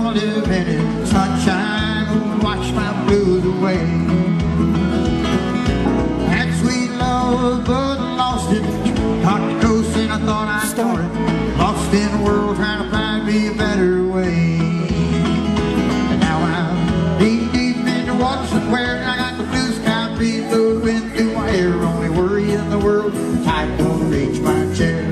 wanna live in it. Sunshine will wash my blues away. Had sweet love, but lost it. Caught the coast and I thought I started. Lost in the world trying to find me a better way. And now I'm deep, deep in the water somewhere. I got the blue sky breeze blowing through my hair. Only worry in the world, the tide don't reach my chair.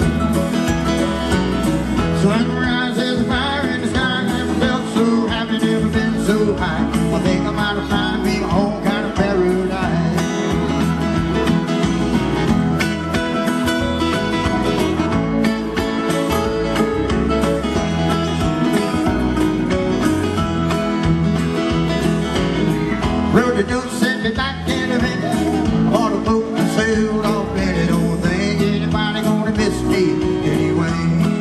Sunrise is a fire in the sky. Never felt so happy, never been so high. I think I might have found me my own kind of paradise. Rode the dope, sent me back in the van. Bought a boat and sailed off in it. Don't think anybody gonna miss me anyway.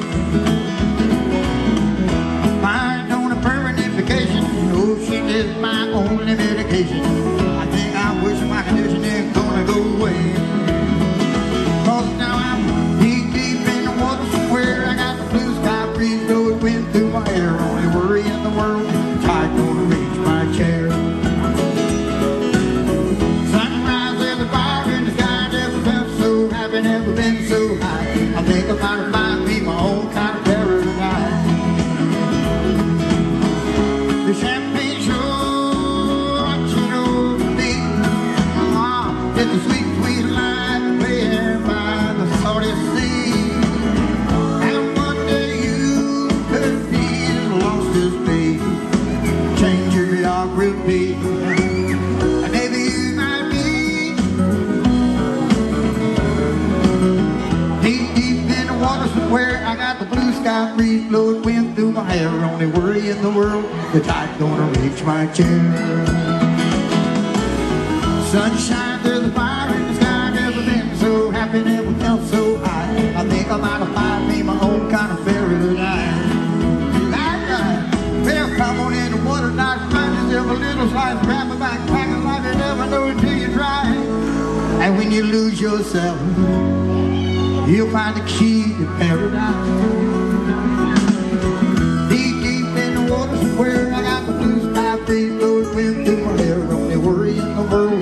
Mind on a permanent vacation. Ocean is my only medication. I think I wish my condition ain't gonna go away. Cause now I'm deep, deep in the water somewhere. I got the blue sky breeze blowing wind through my hair. Only worry in the world, the tide gonna reach my chair. Never been so high. I think I might have found me my own kind of paradise. The champagne show, what you know to me. It's a sweet, sweet life playing by the salty sea. And one day you could be as lost as me. Change your geography. Where I got the blue sky breeze blowing wind through my hair. Only worry in the world, the tide gonna reach my chair. Sunshine, there's a fire in the sky. Never been so happy, never felt so high. I think I might have found me my own kind of paradise. Well, come on in the water, not find yourself a little slice. Grab a backpack and life you never know until you try. And when you lose yourself, you'll find the key to paradise. Deep, deep in the water somewhere. I got the blue sky breeze blowing wind through my hair. Only worry in the world,